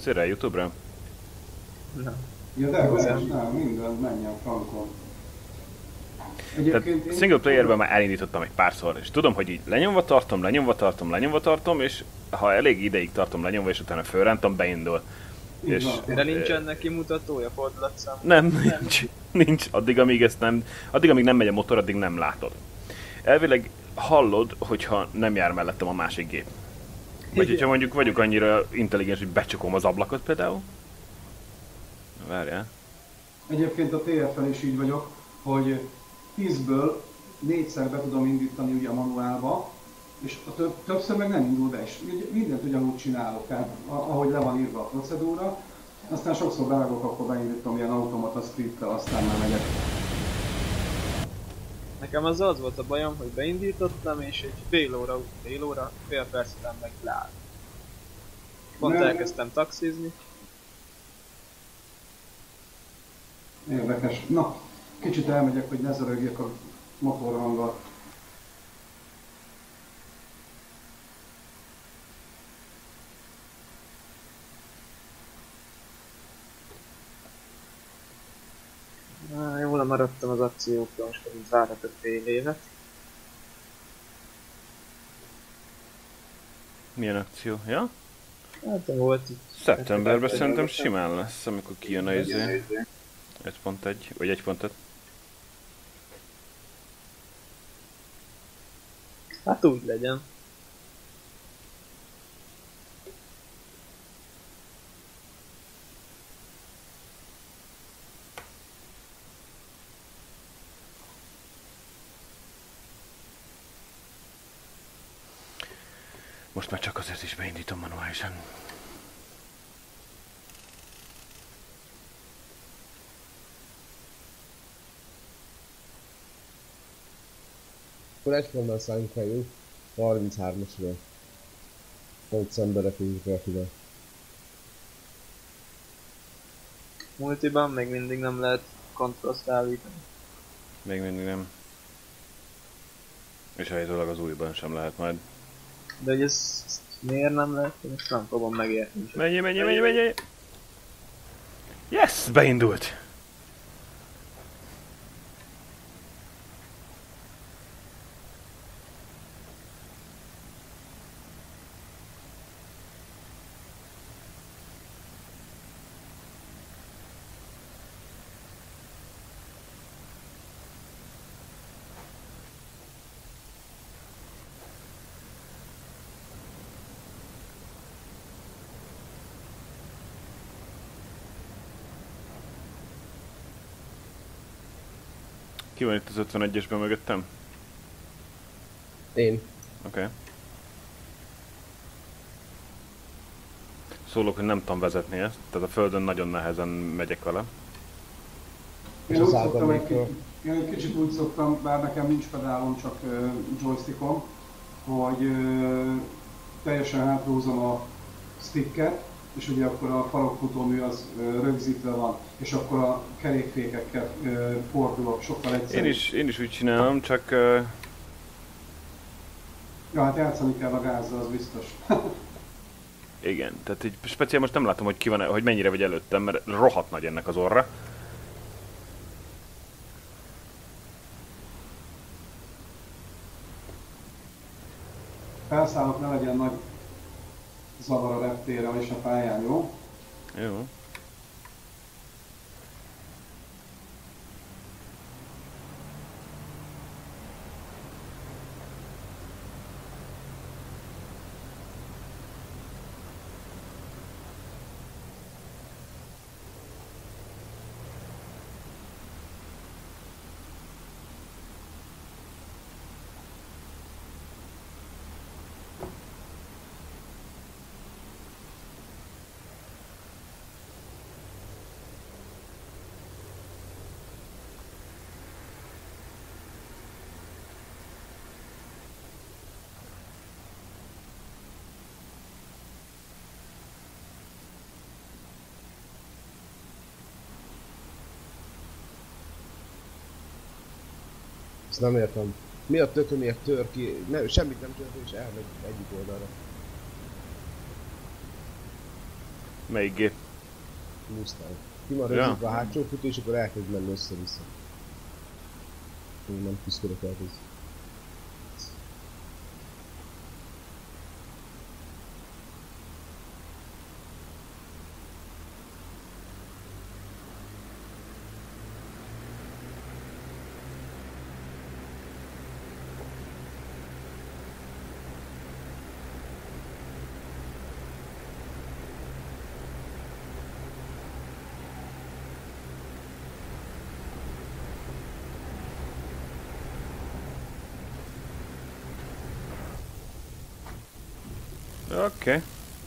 PC-re, YouTube-ra? Na. Ja, de hogy nem, minden menjen frankon. Tehát single playerben már elindítottam egy párszor, és tudom, hogy így lenyomva tartom, és ha elég ideig tartom lenyomva, és utána fölrántom, beindul. És, De nincsen neki mutatója, fordulatszám? Nem, nincs. Addig, amíg nem megy a motor, addig nem látod. Elvileg hallod, hogyha nem jár mellettem a másik gép. Vagy hogyha mondjuk vagyok annyira intelligens, hogy becsukom az ablakot például. Várjál. Egyébként a TF-en is így vagyok, hogy 10-ből 4-szer be tudom indítani ugye a manuálba, és a többször meg nem indul be, és mindent ugyanúgy csinálok, tehát ahogy le van írva a procedúra, aztán sokszor bevágok, akkor beindítom ilyen automata scripttel, aztán már megyek. Nekem az volt a bajom, hogy beindítottam, és egy fél perc után meg leállt. Pont elkezdtem taxizni. Érdekes. Na, kicsit elmegyek, hogy ne zörögjek a motorhanggal. Jól maradtam az akciókra, most pedig várhatok fél évet. Milyen akció? Ja? Hát volt itt. Szeptemberben szerintem simán lesz, amikor kijön a izé. 1.1, vagy 1.5. Hát úgy legyen. Most már csak azért is beindítom manuálisan. Akkor egyformán szállunk 33-asra. Hogy emberek úgy ide. Multiban még mindig nem lehet kontraszt állítani. Még mindig nem. És állítólag az újban sem lehet majd. De hogy ezt miért nem lehet? Én ezt nem fogom megérteni. Menj! Yes! Beindult! Ki van itt az 51-esben mögöttem? Én. Oké. Szólok, hogy nem tudom vezetni ezt, tehát a földön nagyon nehezen megyek vele. Én egy kicsit úgy szoktam, bár nekem nincs pedálom, csak joystickom, hogy teljesen hátrahúzom a sticket, és ugye akkor a farokfutómű az rögzítve van, és akkor a kerékfékekkel fordulok sokkal egyszerűbb. Én is úgy csinálom, csak... Ja, hát játszani kell a gázzal, az biztos. Igen, tehát így speciál most nem látom, hogy ki van, hogy mennyire vagy előttem, mert rohadt nagy ennek az orra. Felszállok, ne legyen nagy zavar a reptére és a pályán, jó? Jó. Ezt nem értem. Mi a tökömiért tör ki? Nem, semmit nem történt és elmegy egyik oldalra. Melyik gép? Mustang. Ki van rögzítve a hátsó futó, és akkor elkezd menni össze-vissza. Én nem küzdök el ez. Oké.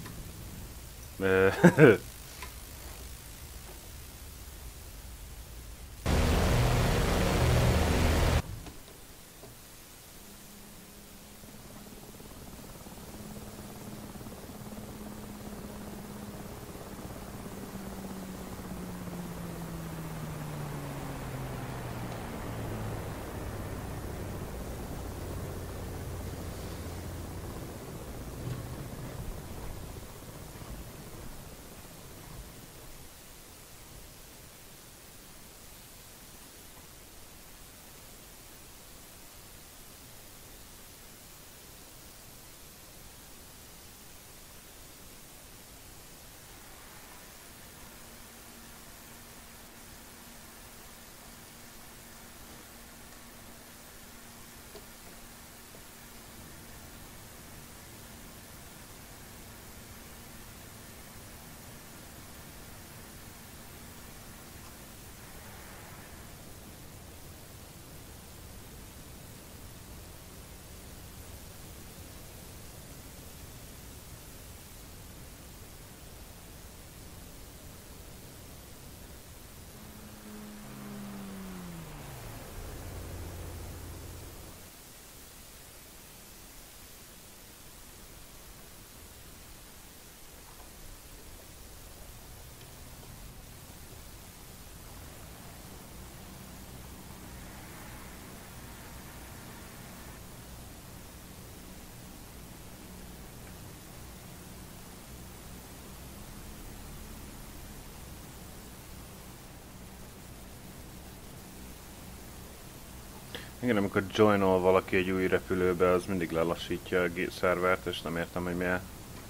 Igen, amikor joinol valaki egy új repülőbe, az mindig lelassítja a szervert, és nem értem, hogy miért.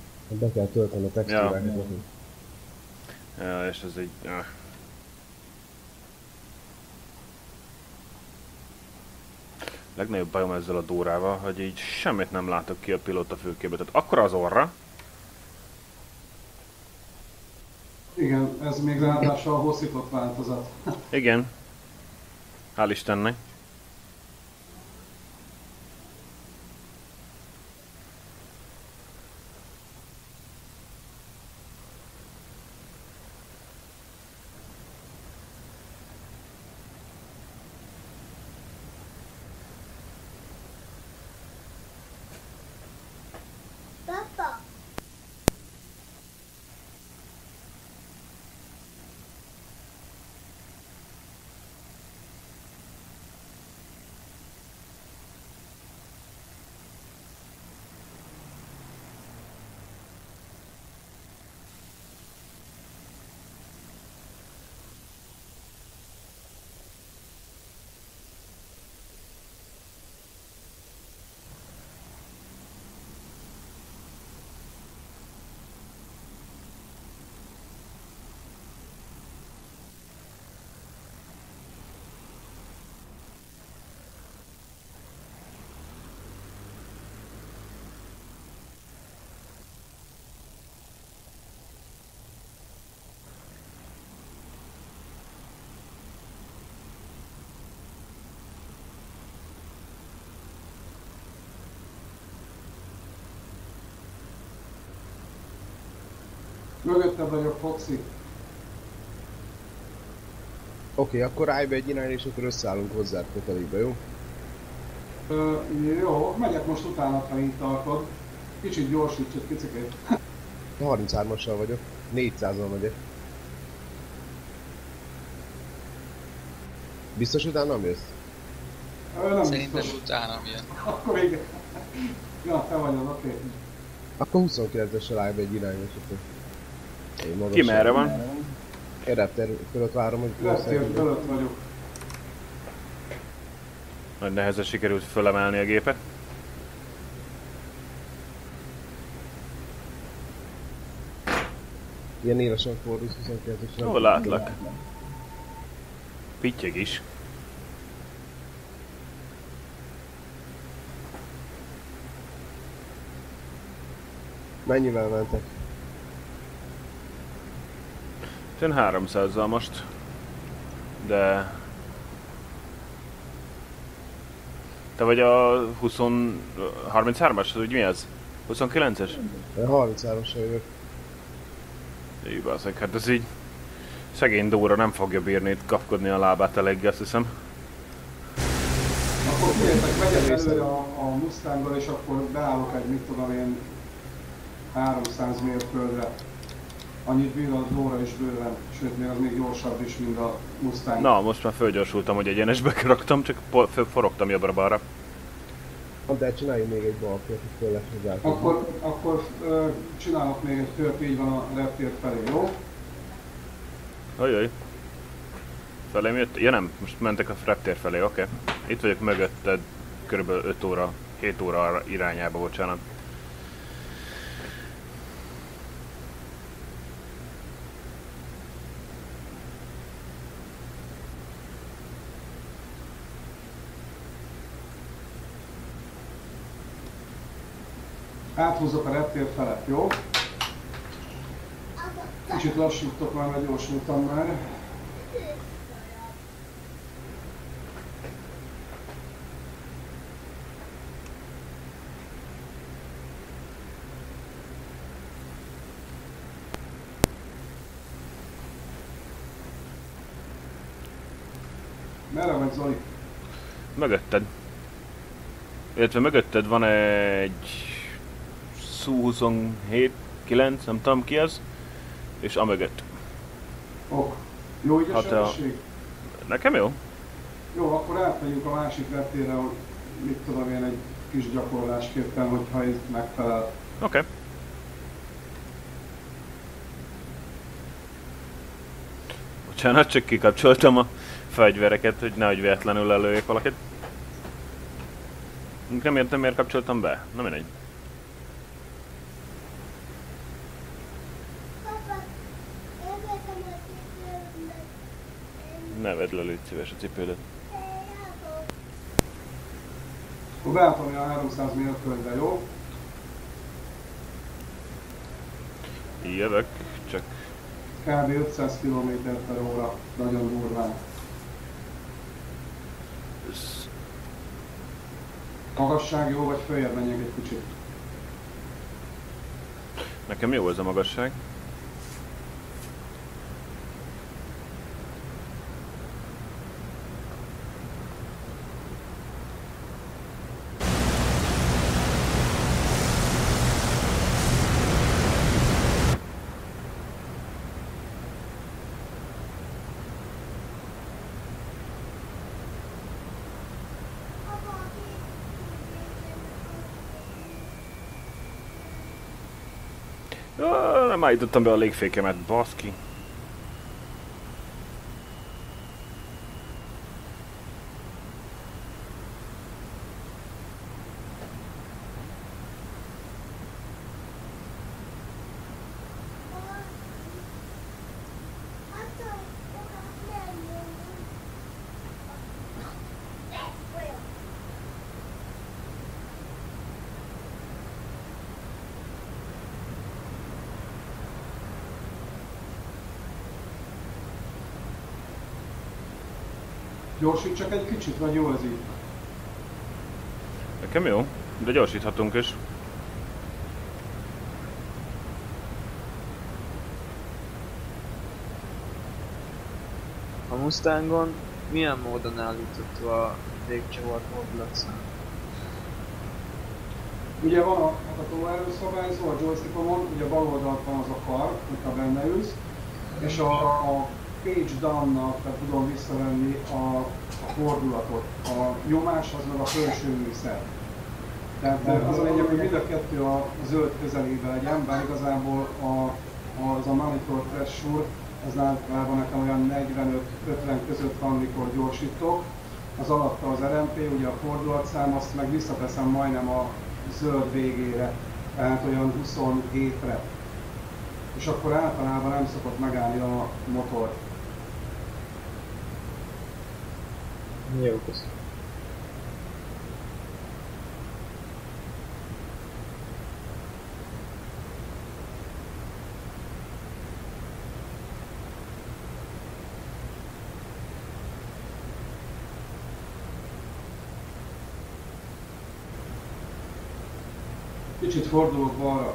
Be kell tölteni a textúrákat. Ja, és ez egy... Legnagyobb bajom ezzel a Dórával, hogy így semmit nem látok ki a pilóta fülkébe. Tehát akkora az orra. Igen, ez még ráadásul a hosszított változat. Igen. Hál' Istennek. Mögötte vagyok, Foxy. Oké, akkor állj be egy irány, és akkor összeállunk hozzá kötelékbe, jó? Jó, megyek most utána, ha így tartod. Kicsit gyorsíts egy picikét. 33-assal vagyok, 400-al megyek. Biztos utána nem jössz? Nem Szerintem biztos. utána jön. Akkor igen. Ja, te vagyod, oké. Akkor 29-essel állj be egy irányba, és akkor... Ki merre van? Én Raptor fölött várom, hogy Reptér fölött vagyok. Nagy nehezen sikerült fölemelni a gépet. Ilyen élesen fordulsz 29-es. Ó, látlak. Pittyeg is. Mennyivel mentek? Én 300-zal most. De... Te vagy a 33-as, vagy mi ez? 29-es? 33-asra jövök. Így baszek, hát ez így... Szegény Dóra nem fogja bírni itt kapkodni a lábát eléggé, azt hiszem. Akkor figyeljetek, megyek előre a Mustanggal, és akkor beállok egy, mit tudom én, 300 mérföldre. Annyit bír a Dóra is bőven, sőt még az még gyorsabb is, mint a Mustang. Na, most már fölgyorsultam, hogy egyenesbe raktam, csak forogtam jobbra-balra. De csináljunk még egy balkört, hogy föl lesz hozzá. Akkor csinálok még egy kört, így van a reptér felé, jó? Ajaj. Felém jött? Ja nem, most mentek a reptér felé, oké. Itt vagyok mögötted, körülbelül 5 óra, 7 óra irányába, bocsánat. Áthúzok a reptér felett, jó? Kicsit lassítok már, mert gyorsultam már. Merre vagy, Zoli? Mögötted. Illetve mögötted van egy... Su-27, 9, nem tudom ki az. És amögött. Ok. Jó így a Hát sebesség? Nekem jó? Jó, akkor átmegyünk a másik reptérre, hogy mit tudom én, egy kis gyakorlásképpen, hogyha ez megfelel. Oké. Bocsánat, csak kikapcsoltam a fegyvereket, hogy nehogy véletlenül lelőjék valakit. Nem értem, miért kapcsoltam be. Na mindegy. Ne vedd le, légy szíves a cipődet. Akkor beálltam a 300 mérföldre, jó? Jövök, csak... Kb. 500 km/h, nagyon durván. Magasság jó, vagy följebb menjek egy kicsit? Nekem jó ez a magasság. Nem állítottam be a légfékemet, baszki. Gyorsítsak egy kicsit, vagy jó ez így? Nekem jó, de gyorsíthatunk is. A Mustangon milyen módon állítható a légcsavart modulatszám? Ugye van a tolóerőszabályzó, a joystickon, ugye bal oldalt van az a kar, hogyha benne ülsz, és a page down-nal tudom visszavenni a fordulatot. A nyomás az meg a felső műszer. Tehát az a lényeg, hogy mind a kettő a zöld közelében legyen, bár igazából a az a monitor pressure, az általában nekem olyan 45-50 között van, mikor gyorsítok. Az alatta az RMP, ugye a fordulatszám, azt meg visszateszem majdnem a zöld végére, tehát olyan 27-re. És akkor általában nem szokott megállni a motor. Jó, köszönöm. Kicsit fordulok balra.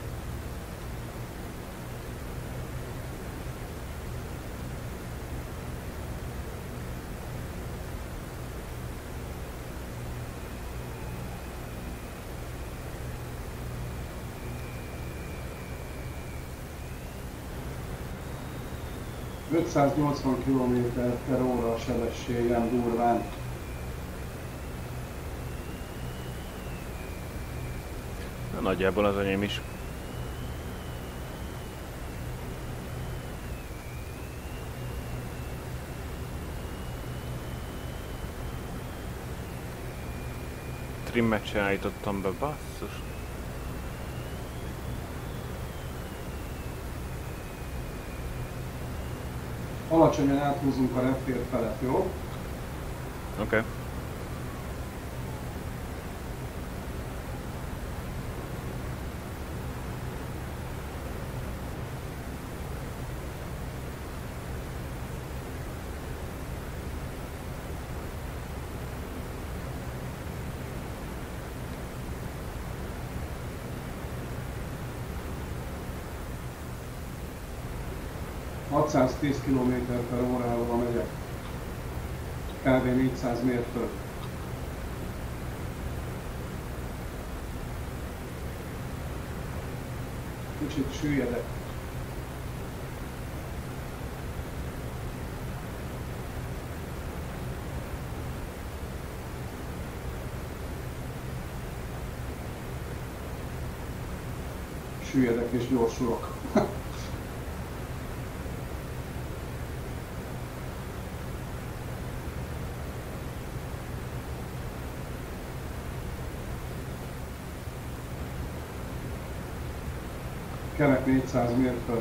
...580 km/h a sebességem durván. Na, nagyjából az enyém is. Trimmet se állítottam be, basszus. Alacsonyan áthúzunk a reptér felett, jó? Oké. Okay. 610 km/h megyek. Kb. 400 mérföld. Kicsit süllyedek. Süllyedek és gyorsulok. Kerek 400 mérföld.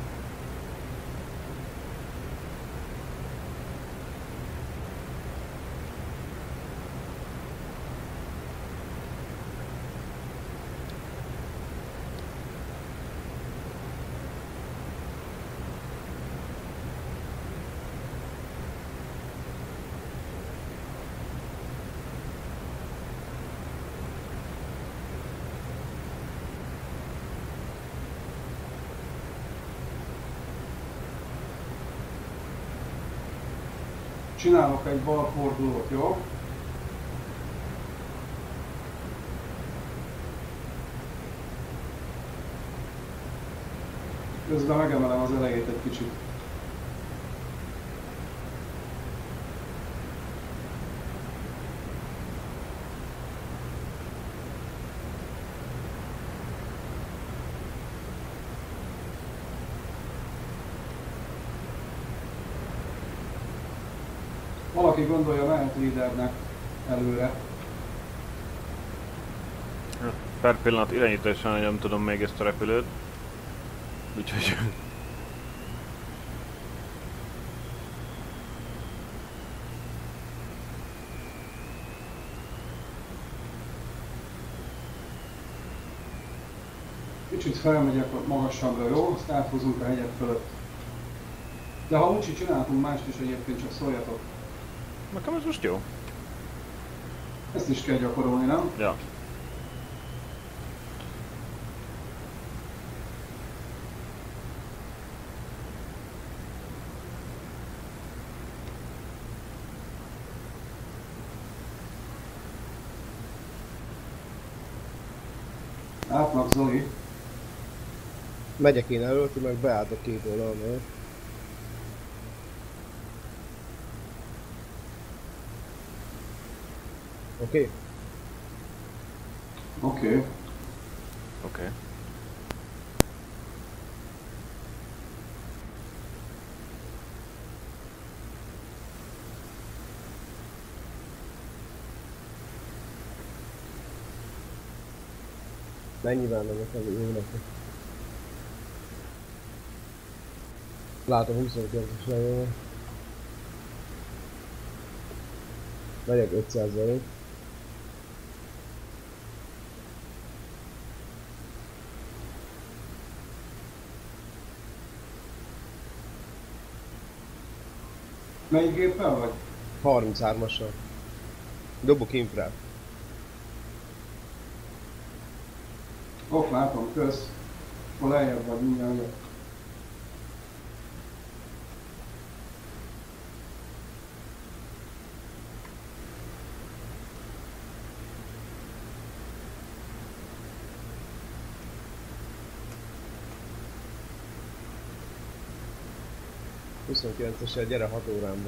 Csinálok egy balfordulót, jó? Közben megemelem az elejét egy kicsit. Valaki gondolja, mehet lídernek előre. Per pillanat irányítással nem tudom még ezt a repülőt. Úgyhogy... Kicsit felmegyek ott magasabbra, jó? Azt áthúzunk a hegyek fölött. De ha úgyis csináltunk mást is egyébként, csak szóljatok. Nekem ez most jó. Ezt is kell gyakorolni, nem? Ja. Átlag Zoli. Megyek én előtt, meg beálltok két oldalon. Oké? Oké. Oké. Mennyivel megyek az évnek? Látom 29-es lejjön. Megyek 500 velünk. Melyik géppel vagy? 33-assal. Dobok infrát. Ott látom, kösz. Hol lejjebb vagy, mindjárt jött. Huszonkilencessel gyere 6 órámba.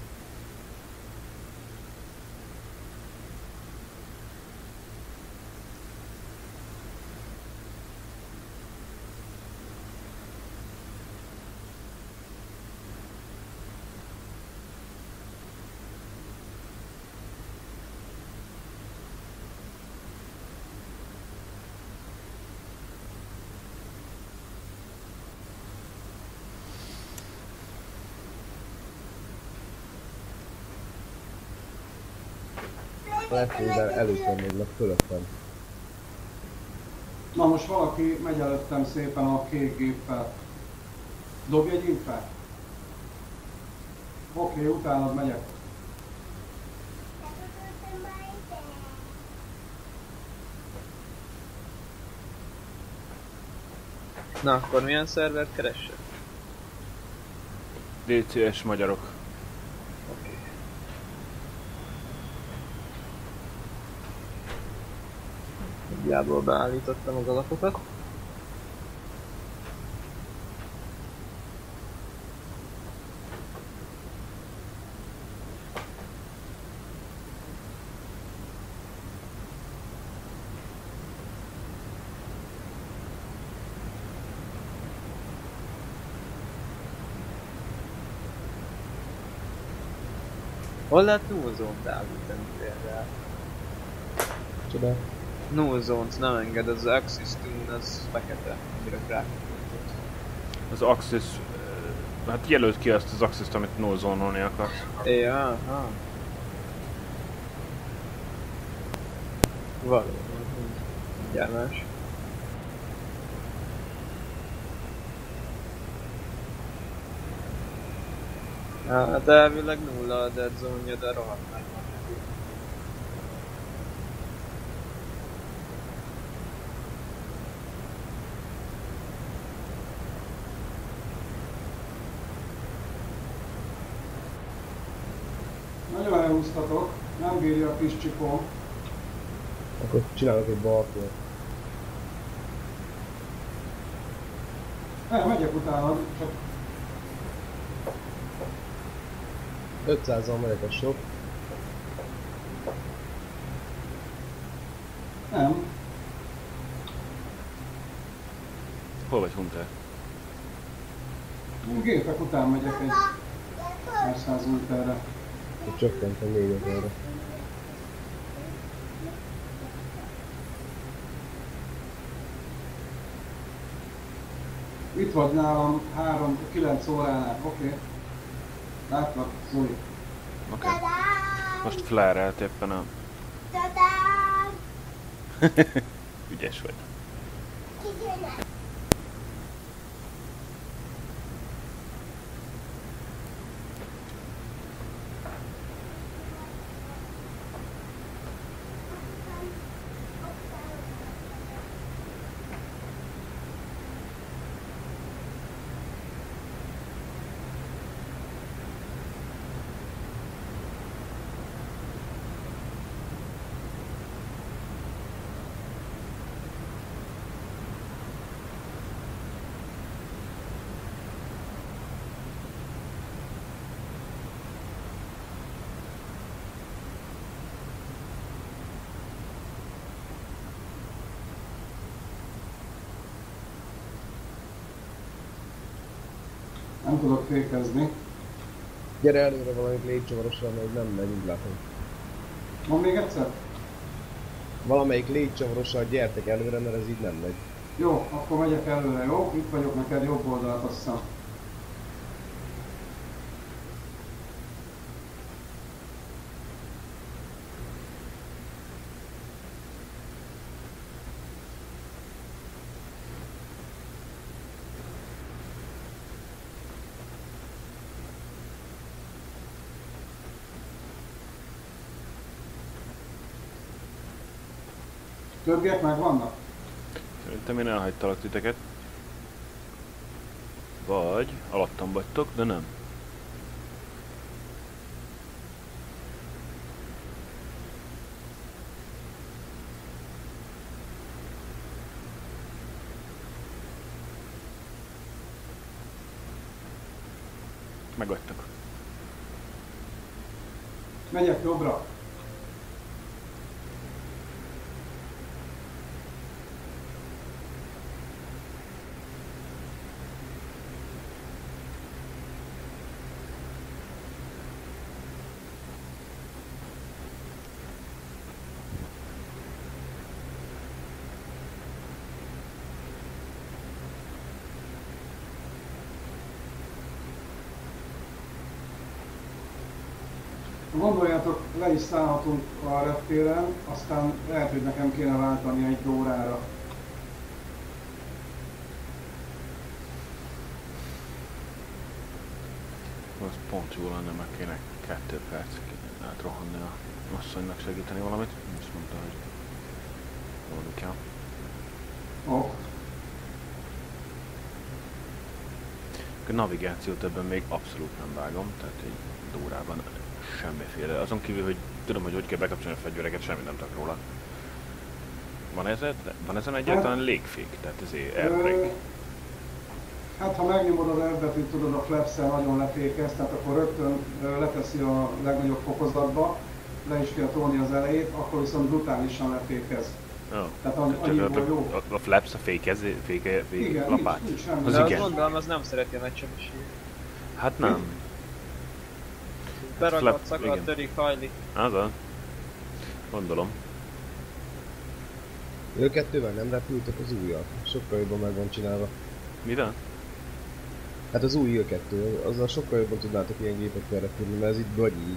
Lehet, hogy előttem még meg fölöttem. Na most valaki megy előttem szépen a kék géppel. Dobj egy infát. Oké, utánad megyek. Na akkor milyen szervert keressek? DCS magyarok. Oké. Nagyjából beállítottam az alapokat. Hol lehet nullzónt állítani például? Csoda. Nullzónt nem enged, az Axis Tune az fekete, amire rá. Az Axis... Hát jelölt ki azt az Axis-t, amit no zone-olni akarsz. Ja, aha. Valóban. Gyármás. Hát elvileg nulla a dead zone-ja, de rohadt meg van neki. Nagyon elhúztatok, nem bírja a kis csipom. Akkor csinálok egy balkót. Megyek utánad, csak 500-al megyek a sok. nem. Hol vagy, Hunter? Gépek után megyek egy 100 méterre. Hogy csökkentem 4000-re. Itt vagy nálam 9 óránál, oké. Látlak, Zoli. Oké. Most flare-elt éppen a... Ügyes vagy. Nem tudok fékezni. Gyere előre valamit légycsavarosan, mert nem megyünk látom. Van még egyszer? Valamelyik légycsavarossal gyertek előre, mert ez így nem megy. Jó, akkor megyek előre, jó? Itt vagyok neked jobb oldalt, azt hiszem. Többiek meg vannak? Szerintem én elhagytalak titeket. Vagy alattam vagytok, de nem. Megvagytok. Megyek jobbra. Gondoljátok, le is szállhatunk a reptéren, aztán lehet, hogy nekem kéne váltani egy órára. Az pont jó lenne, meg kéne 2 perc átrohanni a asszonynak segíteni valamit. Azt mondta, hogy valami kell. Ó. A navigációt ebben még abszolút nem vágom, tehát egy órában semmiféle. Azon kívül, hogy tudom, hogy kell bekapcsolni a fegyvereket, semmi nem tudok róla. Van ezen egyáltalán légfék, tehát ezért airbrake. Hát ha megnyomod az F betűt, tudod, a flaps-szel nagyon lefékez, tehát akkor rögtön leteszi a legnagyobb fokozatba, le is kell tolni az elejét, akkor viszont brutálisan lefékez. Oh. Tehát annyiból jó. A flaps a fékez Igen, lapát? nincs semmi. Az De igen. azt gondolom, az nem szereti a nagy sebességet. Hát nem. Beragadt, szakad, igen. törik, hajlik. Az. Gondolom. Ők kettővel nem repültek az újjal. Sokkal jobban meg van csinálva. Mire? Hát az új Io-2, azzal sokkal jobban tudnátok ilyen gépekkel repülni, mert ez itt vagy így.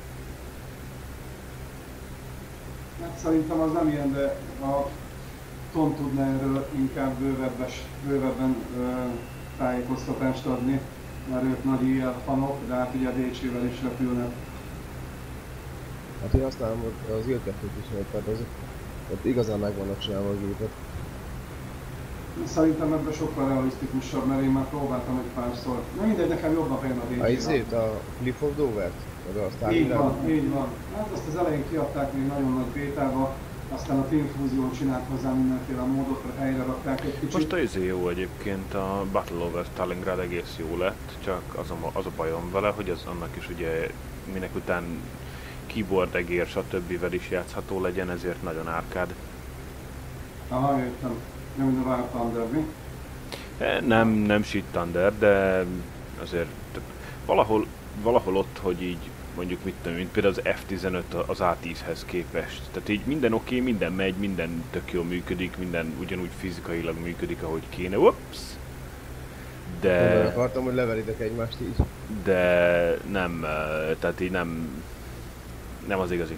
Hát szerintem az nem ilyen, de a Tom tudna erről inkább bővebben tájékoztatást adni, mert ők nagy IL fanok, de hát ugye a DC-vel is repülnek. Hát én használom az Io-2-t is, tehát az ott igazán meg vannak csinálva a gépek. Szerintem ebben sokkal realisztikusabb, mert én már próbáltam egy párszor. Na mindegy, nekem jobban bejön a DC-vel. A izét, a Cliff of Dover-t? Meg a Stalingrad? Így van. Hát azt az elején kiadták még nagyon nagy bétába, aztán a Team Fusion csinált hozzá mindenféle módot, helyre rakták egy kicsit. Most az jó egyébként, a Battle over Stalingrad egész jó lett, csak az a bajom vele, hogy az annak is ugye minek után keyboard, egér, stb. Is játszható legyen, ezért nagyon árkád. Aha, értem. Nem mind a War Thunder, mi? Nem Shit Thunder, de azért valahol ott, hogy így mondjuk mit tudom, mint például az F-15 az A10-hez képest. Tehát így minden oké, minden megy, minden tök jól működik, minden ugyanúgy fizikailag működik, ahogy kéne. Ups! De... akartam, hogy leveritek egymást így. De nem, tehát így nem az igazi.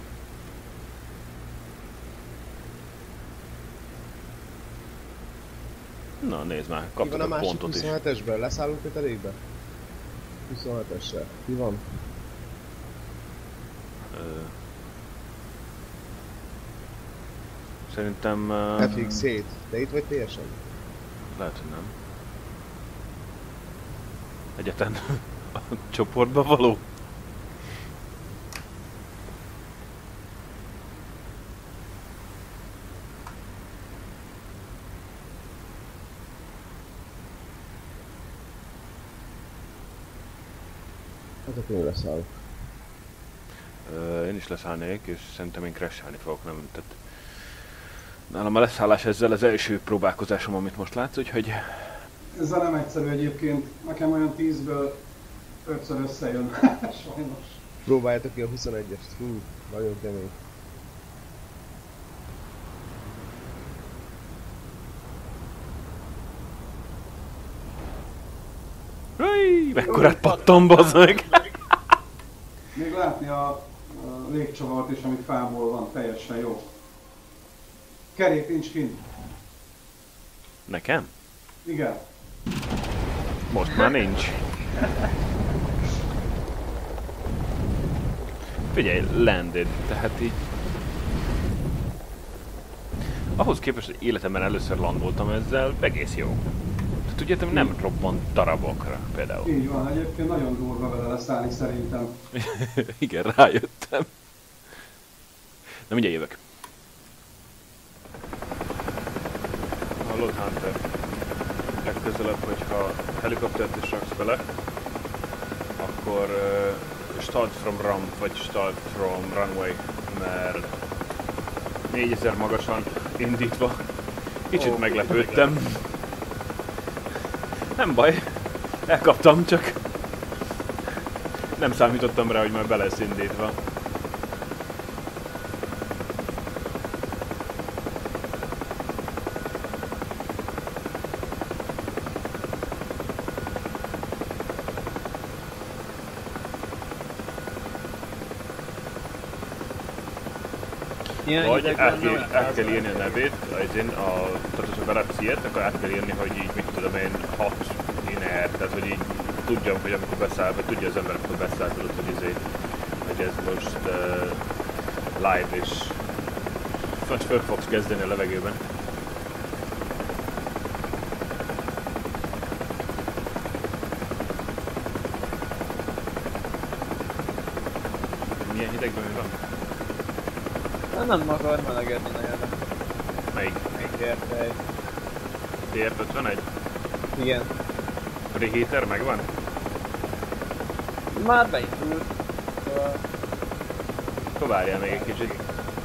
Na nézd már, kaptuk a pontot is. Mi van a másik 27-esben? Leszállunk kötelékbe? 27-essel. Mi van? Szerintem... FX7. Te itt vagy teljesen? Lehet, hogy nem. Egyetlen a csoportba való? Hát akkor én leszállok. Én is leszállnék, és szerintem én crashalni fogok, nem? Tehát nálam a leszállás ezzel az első próbálkozásom, amit most látsz, úgyhogy... Ezzel nem egyszerű egyébként. Nekem olyan 10-ből 5-ször összejön. Sajnos. Próbáljátok ki a 21-est. Hú, nagyon kemény. Mekkorát pattam, bazd meg! Még látni a légcsavart is, ami fából van, teljesen jó. Kerék nincs kint. Nekem? Igen. Most már nincs. Figyelj, landed, tehát így... Ahhoz képest, hogy életemben először landoltam ezzel, egész jó. Tehát tudjátok, nem robbant darabokra például. Így van, egyébként nagyon durva vele leszállni szerintem. Igen, rájöttem. Na mindjárt jövök. Hallod, Hunter? Legközelebb, hogyha helikoptert is raksz bele, akkor start from ramp, vagy start from runway, mert 4000 magasan indítva. Kicsit meglepődtem. Nem baj, elkaptam, csak nem számítottam rá, hogy már be lesz indítva. Vagy át kell írni a nevét, tehát hogyha beraksz ilyet, akkor át kell írni, hogy így, mit tudom én, 6 linear, tehát hogy így tudjam, hogy amikor beszáll, vagy tudja az ember, amikor beszáll, tudod, hogy ez most live, és föl fogsz kezdeni a levegőben. Milyen hidegben mi van? Nem akar melegedni nagyon. Melyik? Érte egy. TF51? Igen. Preheater megvan? Már beindult. Akkor várjál még egy kicsit.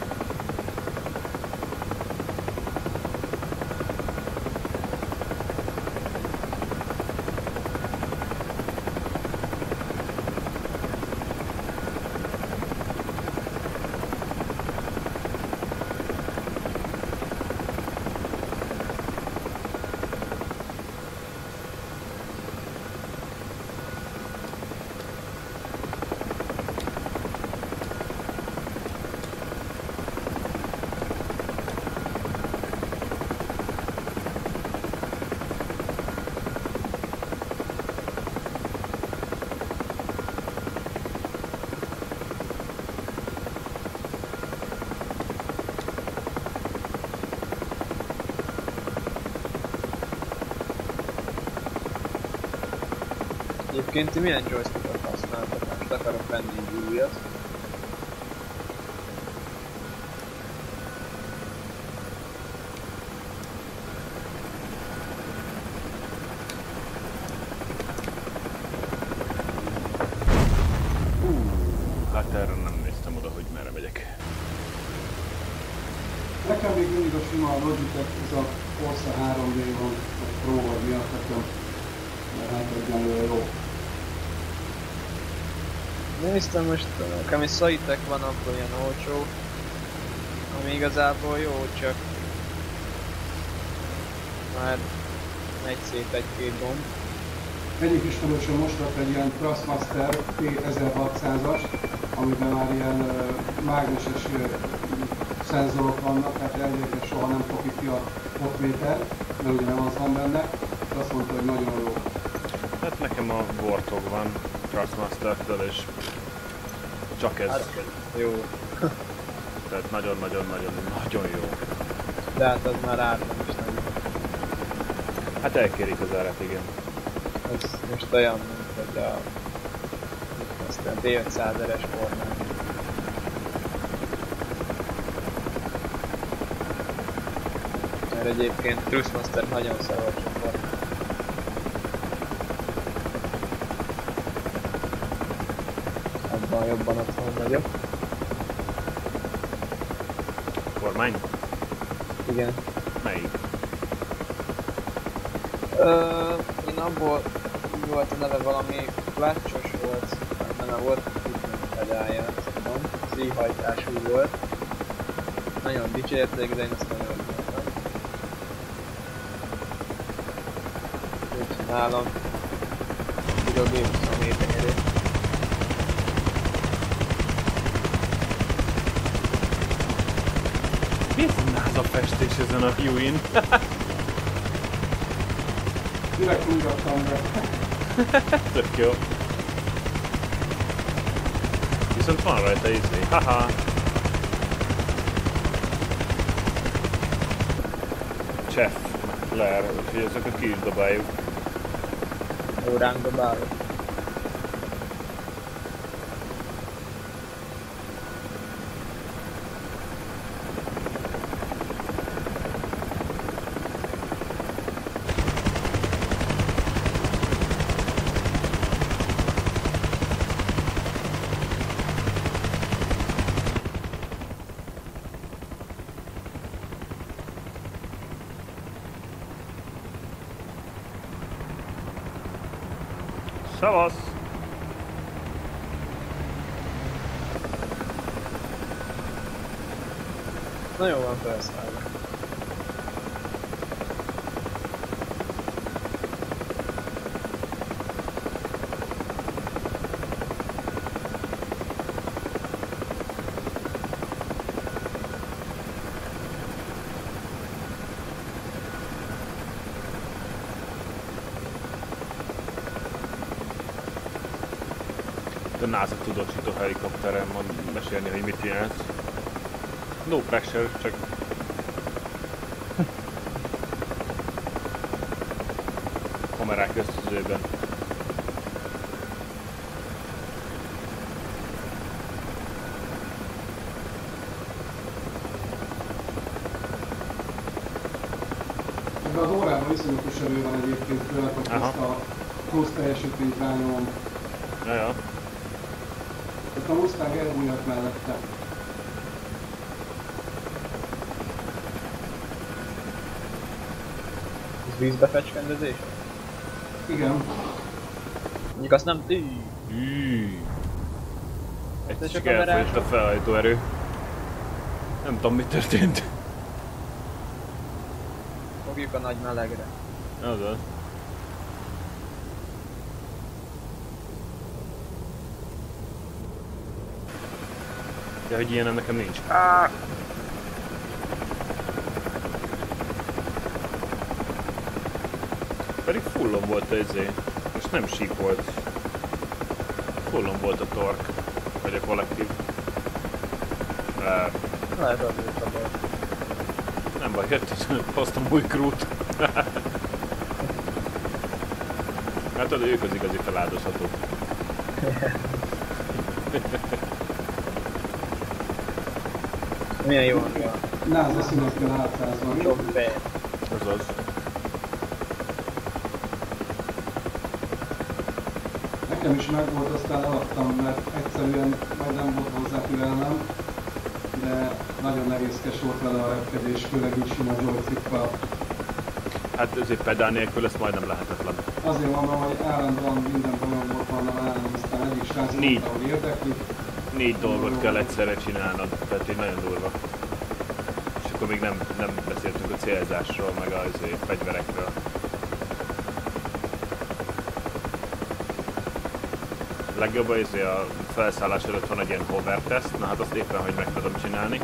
Egyébként ti milyen joystickot használtak? Most akarok venni egy újat. Hát erre nem néztem oda, hogy merre megyek. Nekem még mindig a sima Logitech, ez a Corsa 3D van, a Pro vagy miatt nekem, mert hát egyenlően jó. Néztem most, ami Saitek van, abból ilyen olcsó. Ami igazából jó, csak már megy szét egy-két gomb. Egyik ismerősöm most vett egy ilyen Thrustmaster T1600-as, amiben már ilyen mágneses szenzorok vannak, tehát elvégre soha nem kopik ki a potméter, mert ugye nem az van benne, és azt mondta, hogy nagyon jó. Hát nekem a Warthog van Thrustmaster-től, és csak ez. Hát, jó. Tehát nagyon jó. De hát az már árban is nem. Hát elkérik az árat, igen. Ez most olyan, mint hogy a D500-es formán. Mert egyébként Thrustmaster nagyon szarva csoport. Abban jobban otthon vagyok. Kormány? Igen. Melyik? Én abból volt a neve, valami klácsos volt, neve volt, pedálja, tudom, szívhajtású volt. Nagyon dicsérték, de én ezt nagyon örültem. Úgyhogy nálam a G27 tenyerét. Mi ez a náza festés ezen a Huey-n? Direkt úgy raktam be. Tök jó. Viszont van rajta izé. Haha. Chef. Leer, úgyhogy ezeket ki is dobáljuk. Óránk dobálok. Szavasz! Na jó van felszállva. A NASA tudósító helikopteren mond mesélni, hogy mit csinálsz. No pressure, csak... kamerák ösztözőben. Ebben az órában viszonyatos erő van egyébként, főleg, hogy Aha. ezt a plusz teljesítményt rányomom. Jaja. Ott a Mustang elbújhat mellette. Ez vízbe fecskendezés? Igen. Mondjuk azt nem... Egy De csak csak a kamerás- elfogyott a felhajtóerő. Nem tudom, mi történt. Fogjuk a nagy melegre. Azaz. Ja, hogy ilyenem nekem nincs. Pedig fullon volt az izé. Most nem síp volt. Fullon volt a tork. Vagy a kollektív. Lehet az is a baj. Nem baj, hoztam új krút. Hát tudod, ők az igazi feláldozhatók. Milyen jó hangja. NASA színekkel átszázva. Sok fej. Azaz. Nekem is megvolt, aztán eladtam, mert egyszerűen majd nem volt hozzá türelmem, de nagyon nehézkes volt vele a repkedés, főleg így sima joystickkal. Hát ezért pedál nélkül lesz majdnem lehetetlen. Azért mondom, hogy állandóan minden olyan volt vannak állandóan, aztán egyik srác Négy. mondta, hogy érdekli. 4 dolgot kell egyszerre csinálnod, tehát így nagyon durva. És akkor még nem beszéltünk a célzásról, meg a fegyverekről. Legjobb az, a felszállás előtt van egy ilyen hover test, na hát azt éppen, hogy meg tudom csinálni.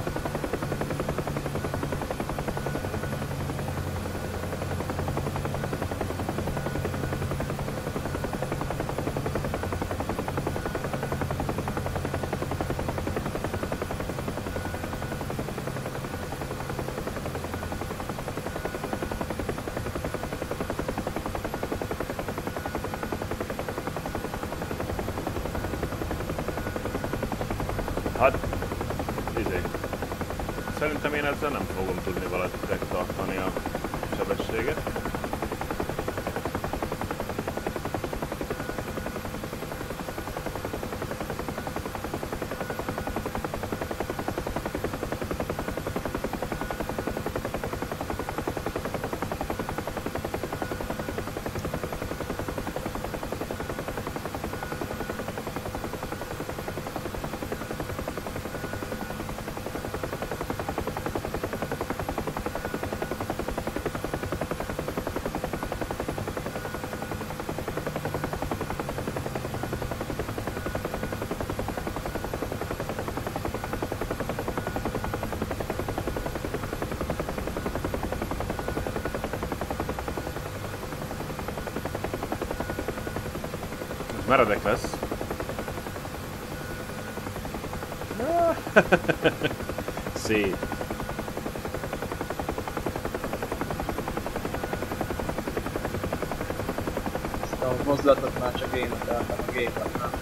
Hát, szerintem én ezzel nem fogom tudni valahogy tartani a sebességet. Meredek lesz. Szép. Ezt a mozdulatot már csak én utaltam a gépet, nem?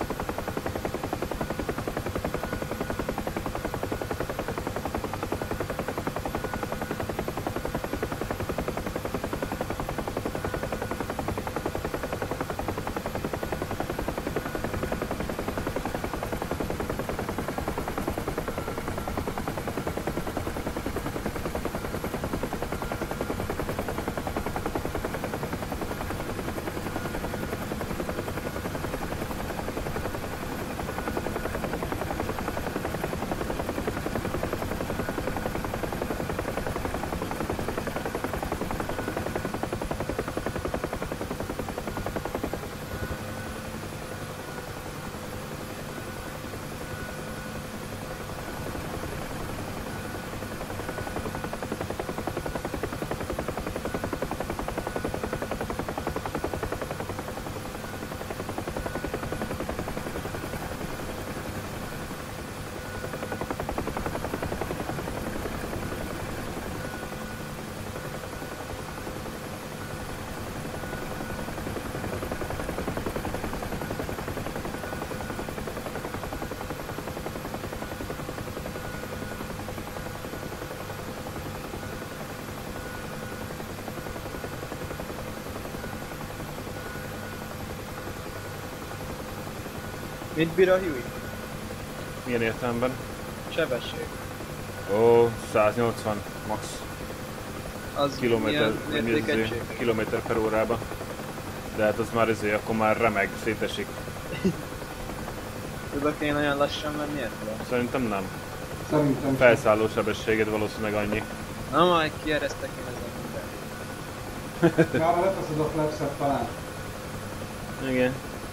Mit bír a Huey? Milyen értelemben? Sebesség. Ó, 180 max. Az milyen értékegység? Kilométer per órába. De hát az már akkor már remeg, szétesik. Tudok én olyan lassan menni ettől? Szerintem nem. Szerintem sem. Felszálló sebességed valószínűleg annyi. Na majd kieresztek én ezen mindent. Gába leteszed a flexet talán. Igen.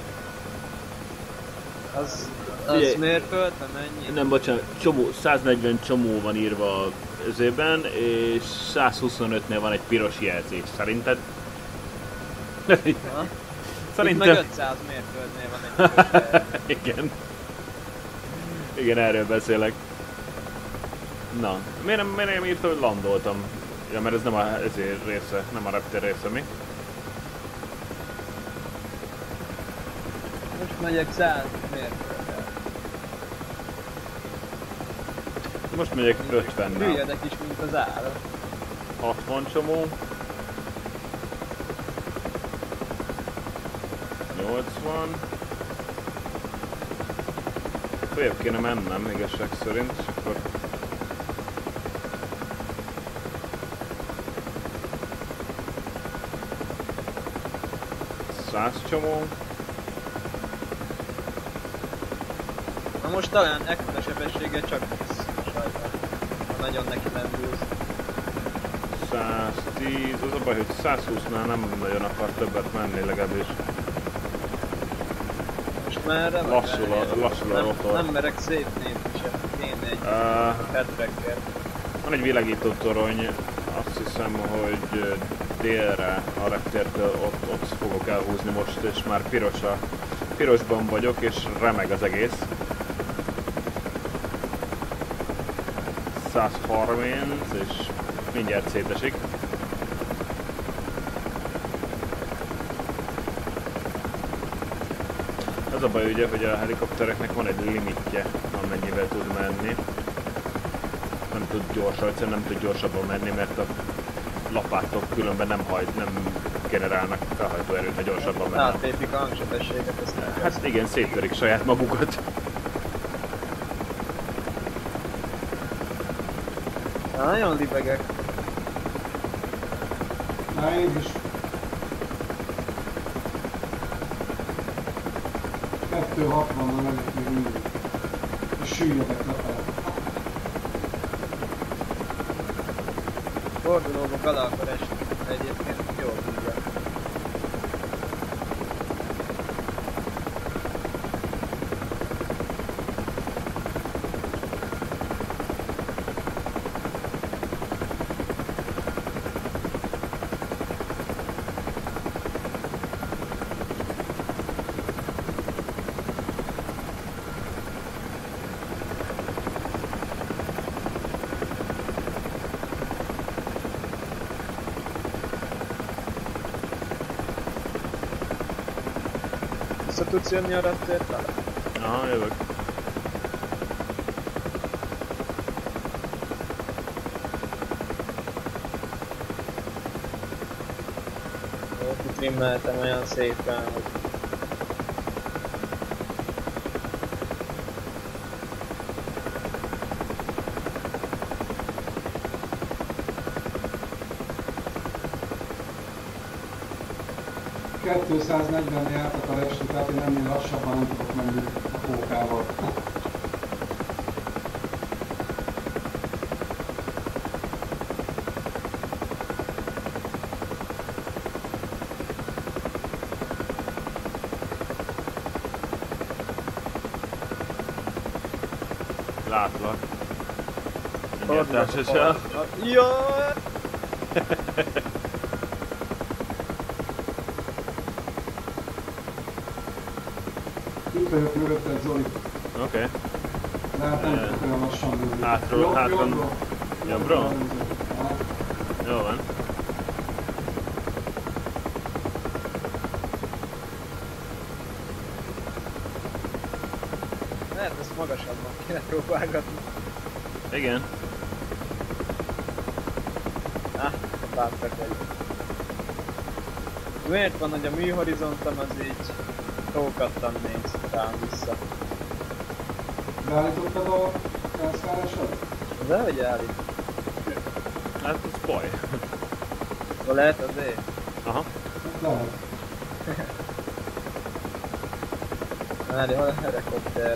Az Figyelj. mérföldre mennyi? Nem, bocsánat, 140 csomó van írva ezében, és 125-nél van egy piros jelzés. Szerinted? Ha? Szerintem... Itt meg 500 mérföldnél van egy piros. Igen. Igen, erről beszélek. Na, miért nem írta, hogy landoltam? Ja, mert ez nem a ezért része, nem a reptér része, mi? Most megyek 100 mérföldre. Most megyek 50-nel. Hülyedek is, mint az állat. 60 csomó. 80. Följebb kéne mennem, igazság szerint, és akkor... Száz csomó. Na most talán ekkora sebességgel csak mész. Sajnálom. Ha nagyon neki lendülsz. 110, az a baj, hogy 120-nál nem nagyon akar többet menni legalábbis. Most már erre Lassul a rotor. Nem merek szépnézni sem. Kéne egy headtracker. Van egy világító torony, azt hiszem, hogy délre a reptértől ott fogok elhúzni most, és már pirosban vagyok, és remeg az egész. 130, és mindjárt szétesik. Az a baj ugye, hogy a helikoptereknek van egy limitje, amennyivel tud menni. Nem tud gyorsan, egyszerűen nem tud gyorsabban menni, mert a lapátok különben nem generálnak felhajtóerőt, ha gyorsabban mennek. Áttépik a hangsebességet, ezt nem kell. Hát igen, széttörik saját magukat. Nagyon libegek. Na én is. 260-nal megyek még mindig. És süllyedek lefele. Fordulóba bele akar esni. Egyébként jól tudja. Vissza tudsz jönni a reptért vele? Aha, jövök. Jó, kitrimmeltem olyan szépen, hogy... Kettő 240-nél jártak a resti, tehát én ennél lassabban nem tudok menni a pókával. Látlak. Mindjárt társaság. Jaj! Itt vagyok mögötted, Zoli. Oké. De hát nem tudok olyan lassan menni. Hátról. Jobbra? Aha. Jó van. Lehet ezt magasabban kéne próbálgatni. Igen. Láttak egy. Miért van, hogy a műhorizontom az így tókattan néz rám vissza? Beállítottad a felszállásod? De hogy állít? Hát ez baj. Lehet azért? Aha. Lehet. Várj, hol a helikopter?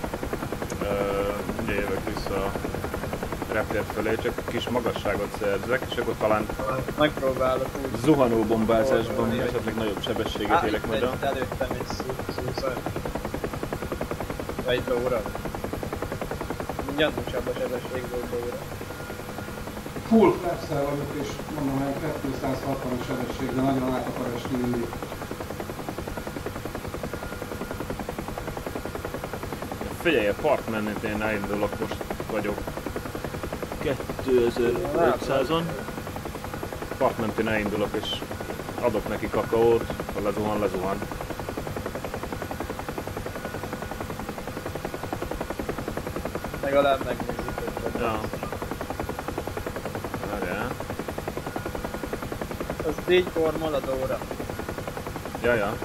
Ugye jövök vissza a reptér felé, csak kis magasságot szerzek, és akkor talán Megpróbálok úgy. zuhanó bombázásban esetleg nagyobb sebességet érek majd a... Itt előttem egy szúszaj. Vagy lóra. Gyanúsabb a sebességből lóra. Full flapszel vagyok, és mondom, hogy 260-as sebesség, de nagyon át akar esni mindig. Figyelj, a partmenetén elindulok, most vagyok 2500-on. Partmentén elindulok, és adok neki kakaót, ha lezuhan. Legalább megnézzük, hogy Ja. Várjál. az így formol a Dóra. Ja.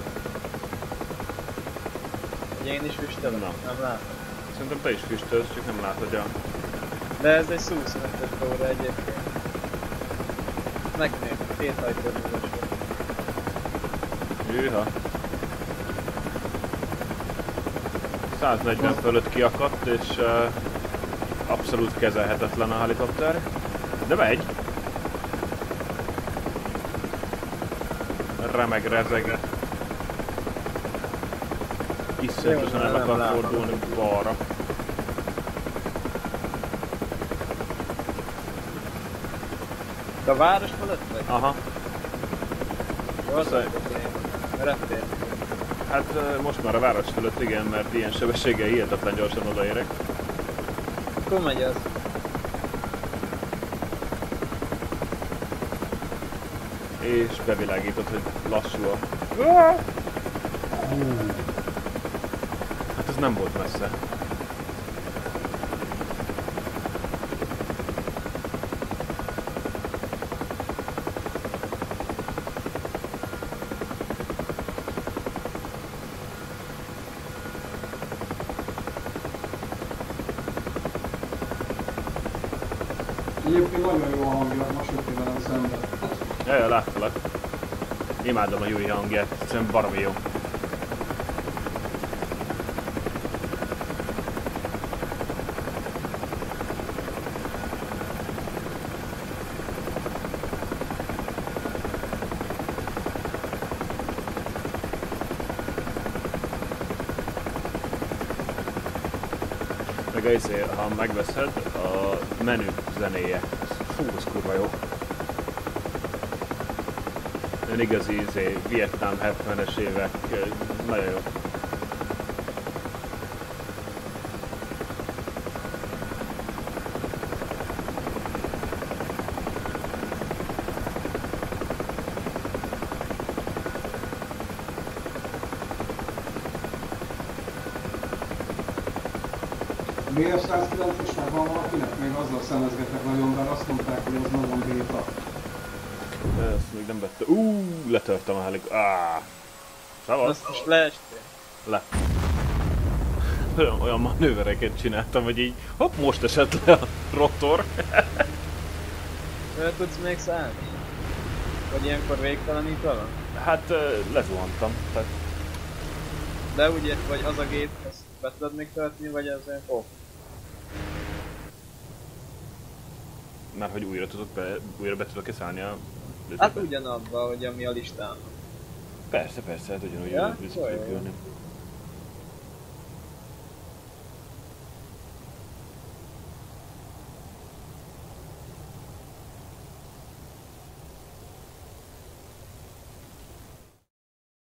Hogy én is füstölöm? Na. Nem látom. Szerintem te is füstölsz, csak nem látod a... De ez egy szúszmetes Dóra egyébként. Megnő, két hajtóműves volt. Hűha. 140 fölött kiakadt, és abszolút kezelhetetlen a helikopter. De megy. Remeg, rezeg. Iszonyatosan el akar fordulni balra. De a város fölött vagy? Aha. Jó, az a reptér. Hát most már a város fölött igen, mert ilyen sebességgel hihetetlen gyorsan odaérek. Akkor megy az. És bevilágított, hogy lassú a... Hát ez nem volt messze. Egyébként nagyon jó a hangja, most jöttél velem szembe. Jaj, láttalak. Imádom a Yui hangját, egyszerűen baromi jó. Meg ezért, ha megveszed, a menü zenéje. Fú, az kurva jó. Olyan igazi Vietnám 70-es évek, nagyon jó. BF-109 is megvan valakinek, meg azzal szemezgetek nagyon, bár azt mondták, hogy az nagyon béta. Ezt még nem vette. Letörtem a helik. Szavaz. Azt most leestél. Le. Olyan manővereket csináltam, hogy így hopp, most esett le a rotor. Föl tudsz még szállni? Vagy ilyenkor végtelenítalak? Hát lezuhantam. Tehát De ugye, vagy az a gép, ezt be tudod még tölteni, vagy az olyan off? már hogy újra be tudok szállni a Hát ugyanabba, hogy ami a listán. Persze, hát ugyanúgy Ja? vissza tudok jönni.